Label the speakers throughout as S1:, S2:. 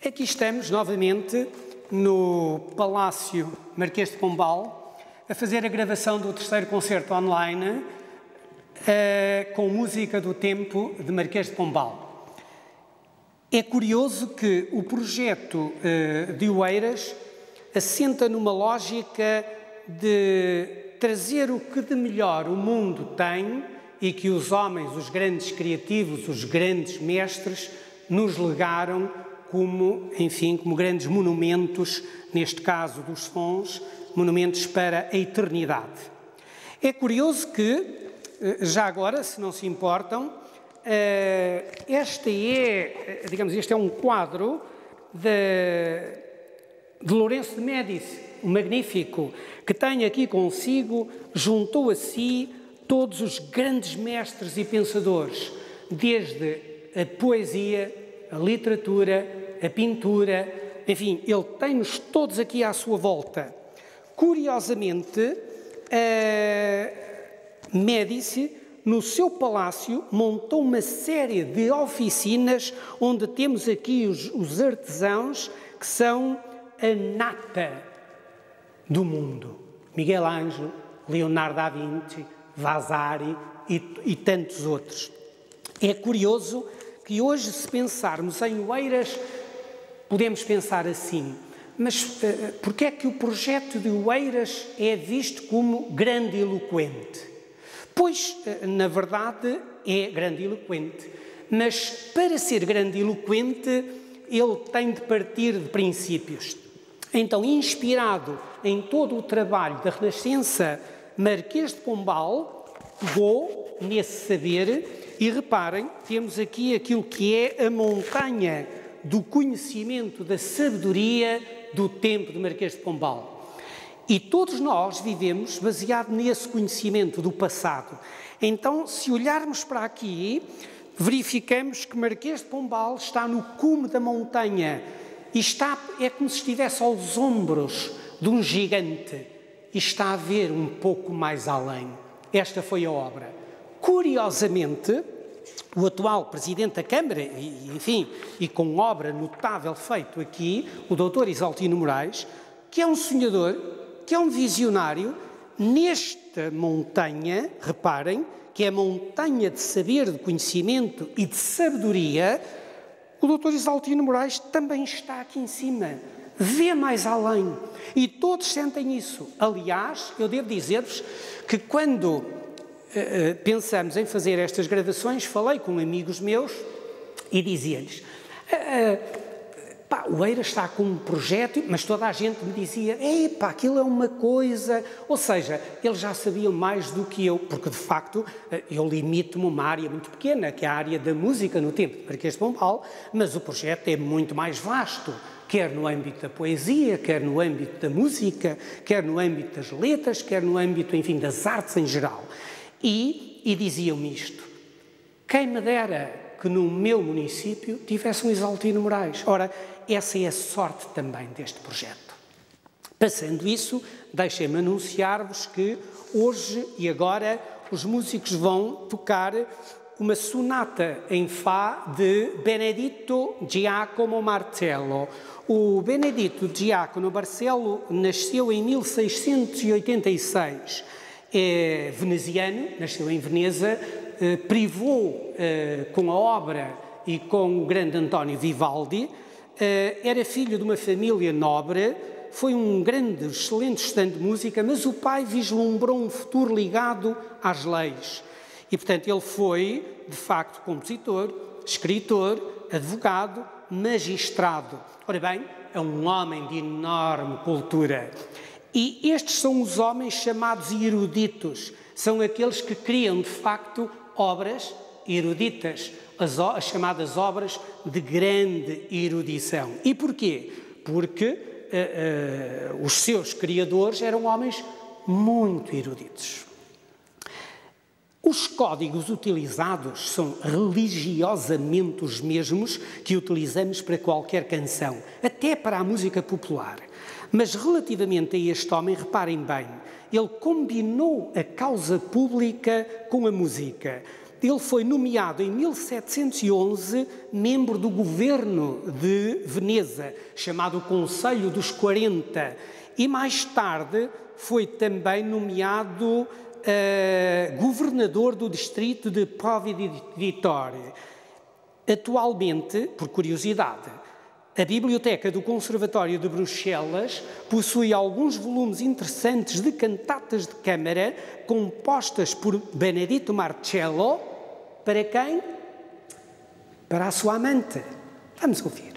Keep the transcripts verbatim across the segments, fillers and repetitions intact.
S1: Aqui estamos novamente no Palácio Marquês de Pombal a fazer a gravação do terceiro concerto online uh, com música do tempo de Marquês de Pombal. É curioso que o projeto uh, de Oeiras assenta numa lógica de trazer o que de melhor o mundo tem e que os homens, os grandes criativos, os grandes mestres, nos legaram como, enfim, como grandes monumentos, neste caso dos sons, monumentos para a eternidade. É curioso que, já agora, se não se importam, este é, digamos, este é um quadro de, de Lourenço de Médici, o Magnífico, que tem aqui consigo, juntou a si todos os grandes mestres e pensadores, desde a poesia, a literatura, a pintura, enfim, ele tem-nos todos aqui à sua volta. Curiosamente, a Médici, no seu palácio, montou uma série de oficinas onde temos aqui os, os artesãos que são a nata do mundo. Miguel Ângelo, Leonardo da Vinci, Vasari e, e tantos outros. É curioso que hoje, se pensarmos em Oeiras, podemos pensar assim, mas uh, porquê é que o projeto de Oeiras é visto como grandiloquente? Pois, uh, na verdade, é grandiloquente, mas para ser grandiloquente, ele tem de partir de princípios. Então, inspirado em todo o trabalho da Renascença, Marquês de Pombal pegou nesse saber e reparem, temos aqui aquilo que é a montanha do conhecimento, da sabedoria do tempo de Marquês de Pombal. E todos nós vivemos baseado nesse conhecimento do passado. Então, se olharmos para aqui, verificamos que Marquês de Pombal está no cume da montanha e está, é como se estivesse aos ombros de um gigante e está a ver um pouco mais além. Esta foi a obra. Curiosamente, o atual Presidente da Câmara, e, enfim, e com obra notável feito aqui, o doutor Isaltino Moraes, que é um sonhador, que é um visionário, nesta montanha, reparem, que é a montanha de saber, de conhecimento e de sabedoria, o doutor Isaltino Moraes também está aqui em cima, vê mais além, e todos sentem isso. Aliás, eu devo dizer-vos que quando Uh, pensamos em fazer estas gravações, falei com amigos meus e dizia-lhes, uh, uh, pá, o Oeiras está com um projeto, mas toda a gente me dizia, epá, aquilo é uma coisa, ou seja, eles já sabiam mais do que eu, porque de facto uh, eu limito-me a uma área muito pequena, que é a área da música no tempo de Marquês de Pombal, mas o projeto é muito mais vasto, quer no âmbito da poesia, quer no âmbito da música, quer no âmbito das letras, quer no âmbito, enfim, das artes em geral. E, e diziam-me isto, quem me dera que no meu município tivesse um Isaltino Moraes. Ora, essa é a sorte também deste projeto. Passando isso, deixem-me anunciar-vos que hoje e agora os músicos vão tocar uma sonata em Fá de Benedetto Giacomo Marcello. O Benedetto Giacomo Marcello nasceu em mil seiscentos e oitenta e seis. É veneziano, nasceu em Veneza, eh, privou eh, com a obra e com o grande António Vivaldi, eh, era filho de uma família nobre, foi um grande, excelente estudante de música, mas o pai vislumbrou um futuro ligado às leis. E, portanto, ele foi, de facto, compositor, escritor, advogado, magistrado. Ora bem, é um homem de enorme cultura. E estes são os homens chamados eruditos, são aqueles que criam, de facto, obras eruditas, as, as chamadas obras de grande erudição. E porquê? Porque uh, uh, os seus criadores eram homens muito eruditos. Os códigos utilizados são religiosamente os mesmos que utilizamos para qualquer canção, até para a música popular. Mas relativamente a este homem, reparem bem, ele combinou a causa pública com a música. Ele foi nomeado em mil setecentos e onze membro do governo de Veneza, chamado Conselho dos quarenta, e mais tarde foi também nomeado uh, governador do distrito de Provveditore. Atualmente, por curiosidade, a Biblioteca do Conservatório de Bruxelas possui alguns volumes interessantes de cantatas de câmara compostas por Benedetto Marcello. Para quem? Para a sua amante. Vamos ouvir.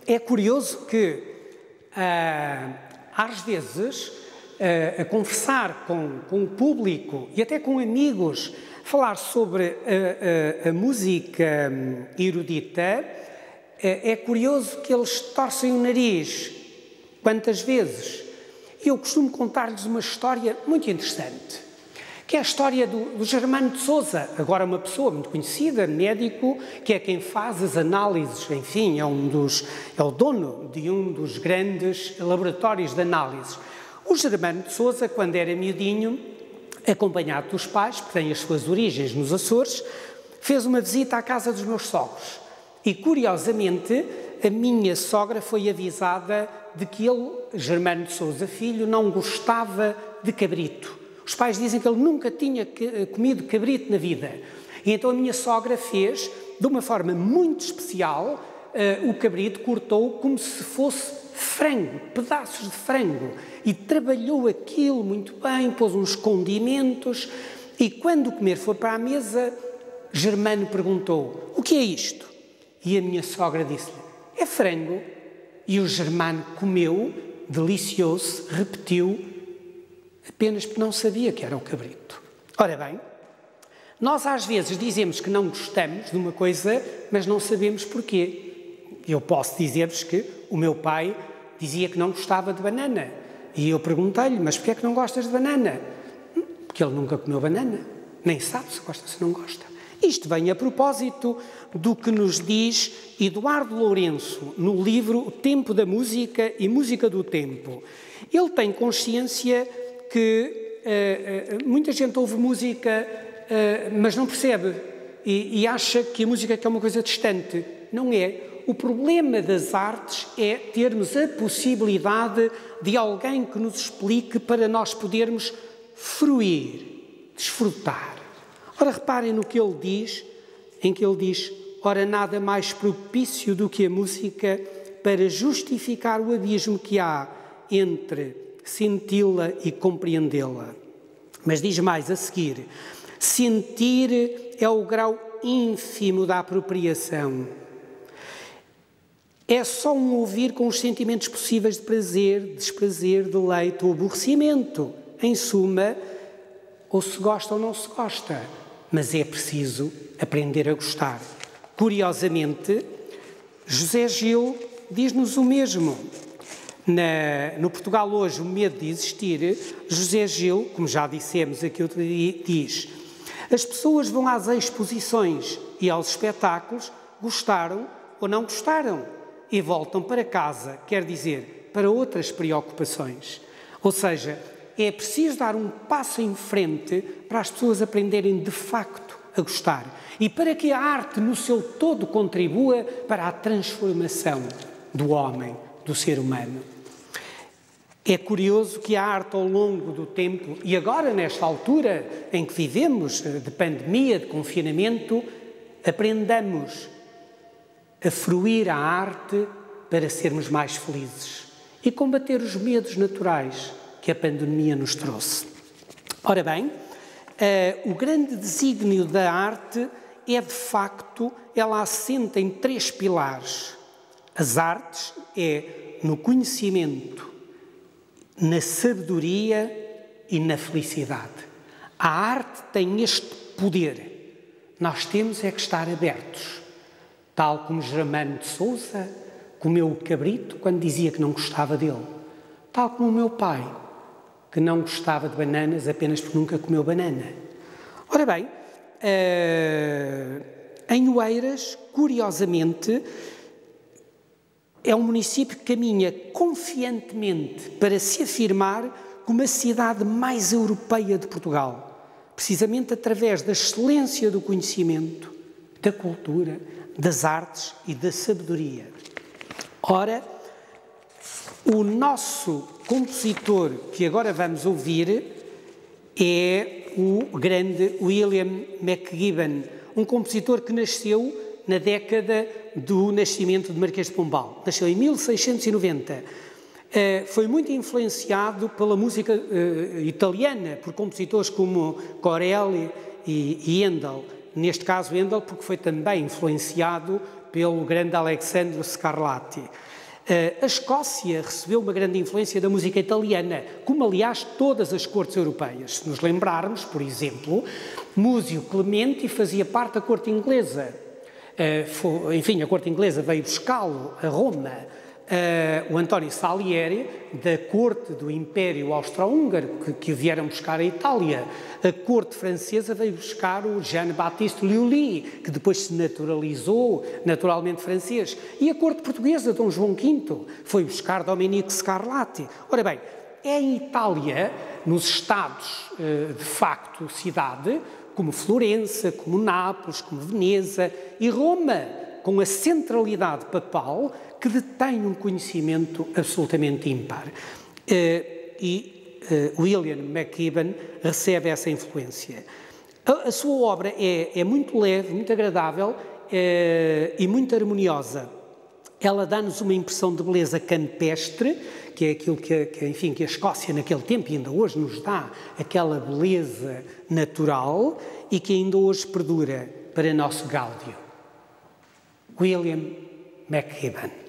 S1: é curioso que, ah, às vezes, ah, a conversar com, com o público e até com amigos, falar sobre a, a, a música erudita, é, é curioso que eles torcem o nariz. Quantas vezes? Eu costumo contar-lhes uma história muito interessante, que é a história do, do Germano de Sousa, agora uma pessoa muito conhecida, médico, que é quem faz as análises, enfim, é, um dos, é o dono de um dos grandes laboratórios de análises. O Germano de Sousa, quando era miudinho, acompanhado dos pais, que tem as suas origens nos Açores, fez uma visita à casa dos meus sogros. E, curiosamente, a minha sogra foi avisada de que ele, Germano de Sousa Filho, não gostava de cabrito. Os pais dizem que ele nunca tinha comido cabrito na vida. E então a minha sogra fez, de uma forma muito especial, uh, o cabrito, cortou como se fosse frango, pedaços de frango. E trabalhou aquilo muito bem, pôs uns condimentos. E quando o comer for para a mesa, Germano perguntou: o que é isto? E a minha sogra disse-lhe: é frango. E o Germano comeu, deliciou-se, repetiu, apenas porque não sabia que era o cabrito. Ora bem, nós às vezes dizemos que não gostamos de uma coisa, mas não sabemos porquê. Eu posso dizer-vos que o meu pai dizia que não gostava de banana. E eu perguntei-lhe: mas porquê é que não gostas de banana? Porque ele nunca comeu banana, nem sabe se gosta ou se não gosta. Isto vem a propósito do que nos diz Eduardo Lourenço no livro O Tempo da Música e Música do Tempo. Ele tem consciência que uh, uh, muita gente ouve música, uh, mas não percebe e, e acha que a música é uma coisa distante. Não é. O problema das artes é termos a possibilidade de alguém que nos explique para nós podermos fruir, desfrutar. Ora, reparem no que ele diz, em que ele diz: ora, nada mais propício do que a música para justificar o abismo que há entre senti-la e compreendê-la. Mas diz mais a seguir: sentir é o grau ínfimo da apropriação. É só um ouvir com os sentimentos possíveis de prazer, desprazer, deleite ou aborrecimento. Em suma, ou se gosta ou não se gosta. Mas é preciso aprender a gostar. Curiosamente, José Gil diz-nos o mesmo. Na, no Portugal Hoje, o medo de existir, José Gil, como já dissemos aqui outro dia, diz: as pessoas vão às exposições e aos espetáculos, gostaram ou não gostaram, e voltam para casa, quer dizer, para outras preocupações. Ou seja, é preciso dar um passo em frente para as pessoas aprenderem de facto a gostar e para que a arte no seu todo contribua para a transformação do homem, do ser humano. É curioso que a arte ao longo do tempo, e agora nesta altura em que vivemos, de pandemia, de confinamento, aprendamos a fruir a arte para sermos mais felizes e combater os medos naturais que a pandemia nos trouxe. Ora bem, uh, o grande desígnio da arte é, de facto, ela assenta em três pilares. As artes é no conhecimento, na sabedoria e na felicidade. A arte tem este poder. Nós temos é que estar abertos. Tal como Germano de Sousa comeu o cabrito quando dizia que não gostava dele. Tal como o meu pai, que não gostava de bananas apenas porque nunca comeu banana. Ora bem, uh, em Oeiras, curiosamente, é um município que caminha confiantemente para se afirmar como a cidade mais europeia de Portugal, precisamente através da excelência do conhecimento, da cultura, das artes e da sabedoria. Ora, o nosso compositor que agora vamos ouvir é o grande William McGibbon, um compositor que nasceu na década do nascimento de Marquês de Pombal. Nasceu em mil seiscentos e noventa. Uh, foi muito influenciado pela música uh, italiana, por compositores como Corelli e, e Handel. Neste caso, Handel, porque foi também influenciado pelo grande Alexandro Scarlatti. A Escócia recebeu uma grande influência da música italiana, como aliás todas as cortes europeias. Se nos lembrarmos, por exemplo, Múzio Clementi fazia parte da corte inglesa. Enfim, a corte inglesa veio buscá-lo a Roma. O António Salieri, da corte do Império Austro-Húngaro, que, que vieram buscar a Itália. A corte francesa veio buscar o Jean-Baptiste Lully, que depois se naturalizou, naturalmente francês. E a corte portuguesa, Dom João quinto, foi buscar Domenico Scarlatti. Ora bem, é em Itália, nos estados, de facto, cidade, como Florença, como Nápoles, como Veneza e Roma, com a centralidade papal, que detém um conhecimento absolutamente ímpar. E William McKibben recebe essa influência. A, a sua obra é, é muito leve, muito agradável é, e muito harmoniosa. Ela dá-nos uma impressão de beleza campestre, que é aquilo que, que, enfim, que a Escócia naquele tempo e ainda hoje nos dá, aquela beleza natural e que ainda hoje perdura para nosso gáudio. William McKibben.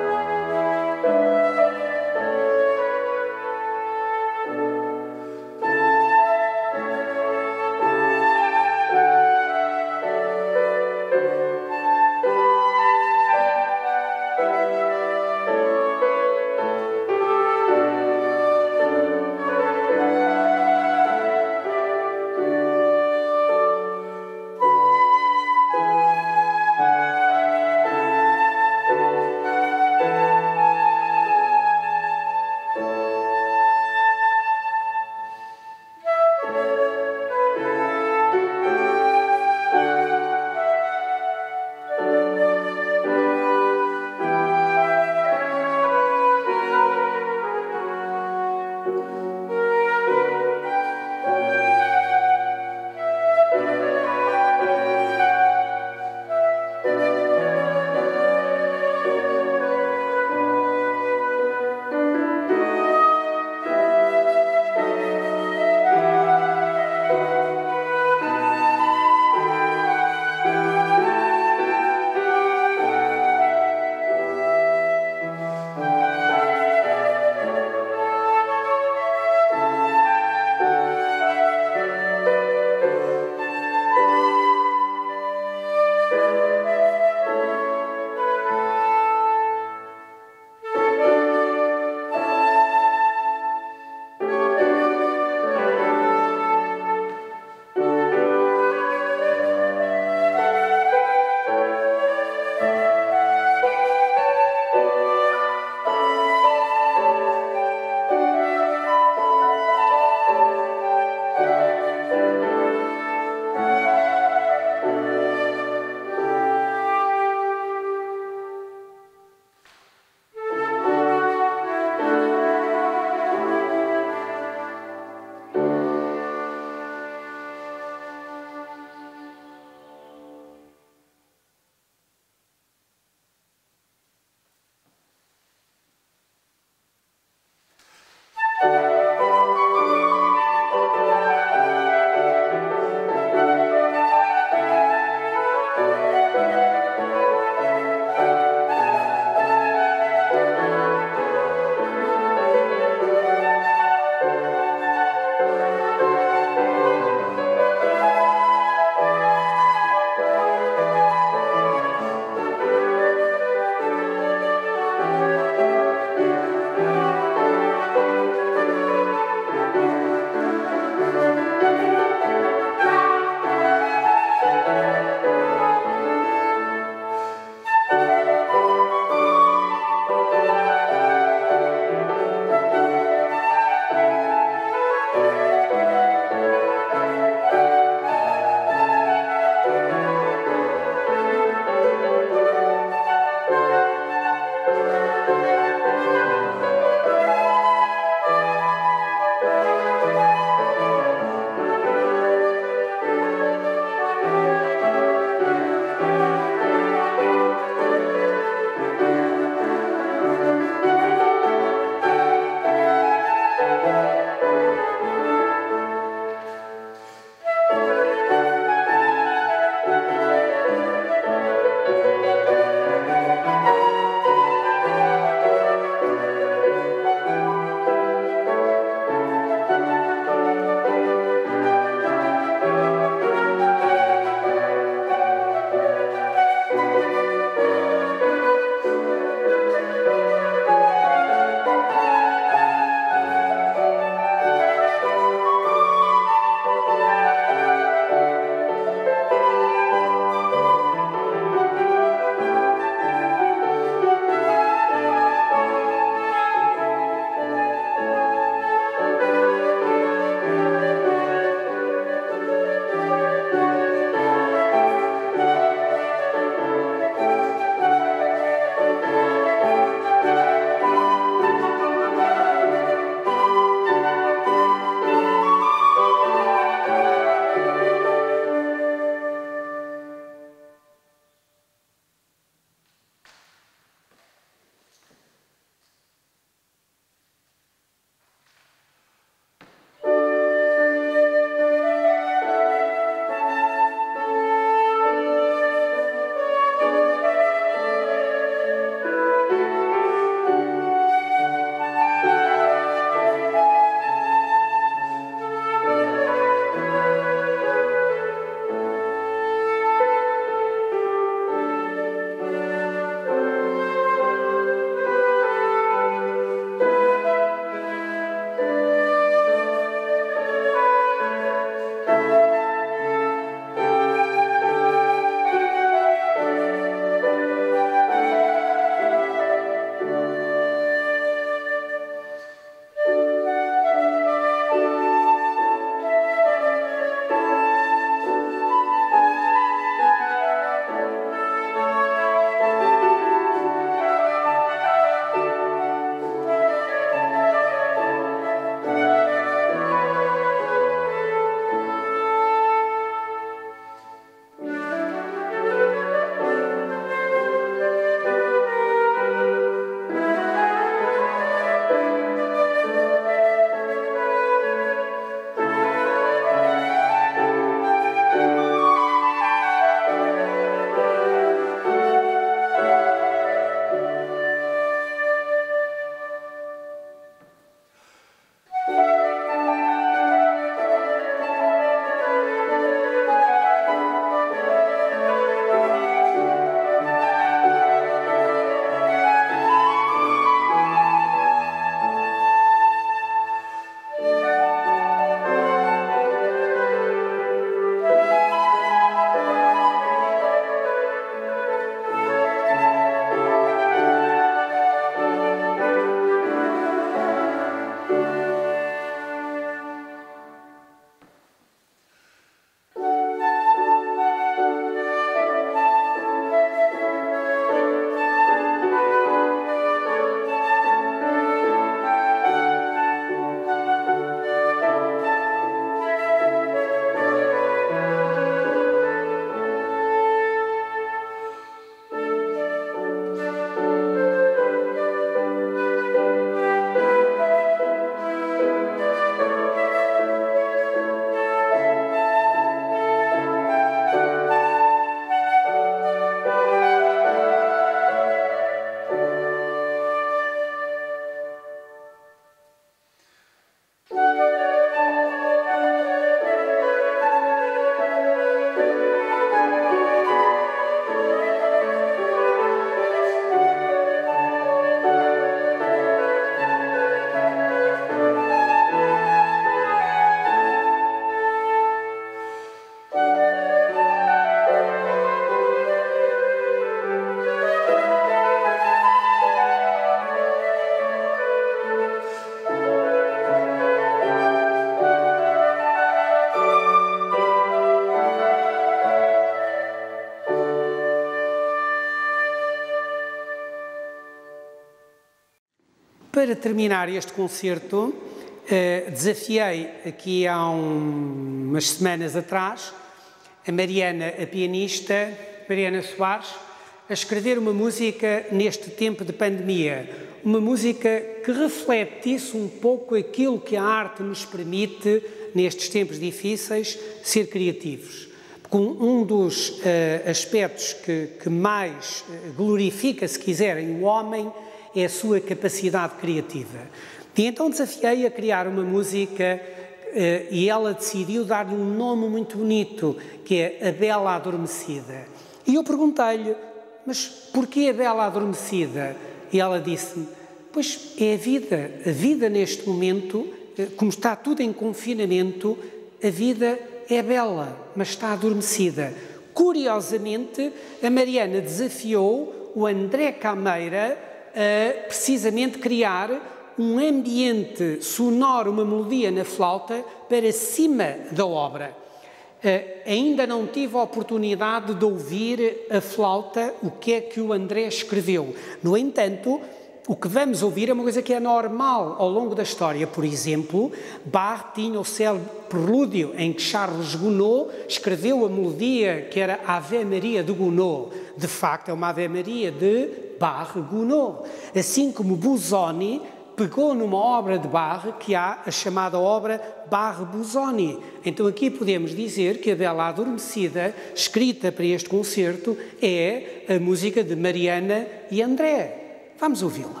S1: para terminar este concerto, desafiei aqui há um, umas semanas atrás a Mariana, a pianista, Mariana Soares, a escrever uma música neste tempo de pandemia. Uma música que refletisse um pouco aquilo que a arte nos permite, nestes tempos difíceis, ser criativos. Porque um dos uh, aspectos que, que mais glorifica, se quiserem, o homem é a sua capacidade criativa. E então desafiei a criar uma música uh, e ela decidiu dar-lhe um nome muito bonito, que é A Bela Adormecida. E eu perguntei-lhe, mas porquê A Bela Adormecida? E ela disse-me, pois é a vida, a vida neste momento, como está tudo em confinamento, a vida é bela, mas está adormecida. Curiosamente, a Mariana desafiou o André Cameira a precisamente criar um ambiente sonoro, uma melodia na flauta para cima da obra. Uh, ainda não tive a oportunidade de ouvir a flauta, o que é que o André escreveu. No entanto, o que vamos ouvir é uma coisa que é normal ao longo da história. Por exemplo, Bach tinha o célebre prelúdio em que Charles Gounod escreveu a melodia que era a Ave Maria de Gounod. De facto, é uma Ave Maria de Bach-Gounod. Assim como Busoni pegou numa obra de Bach, que há a chamada obra Bach-Busoni. Então aqui podemos dizer que a Bela Adormecida, escrita para este concerto, é a música de Mariana e André. Vamos ouvi-la.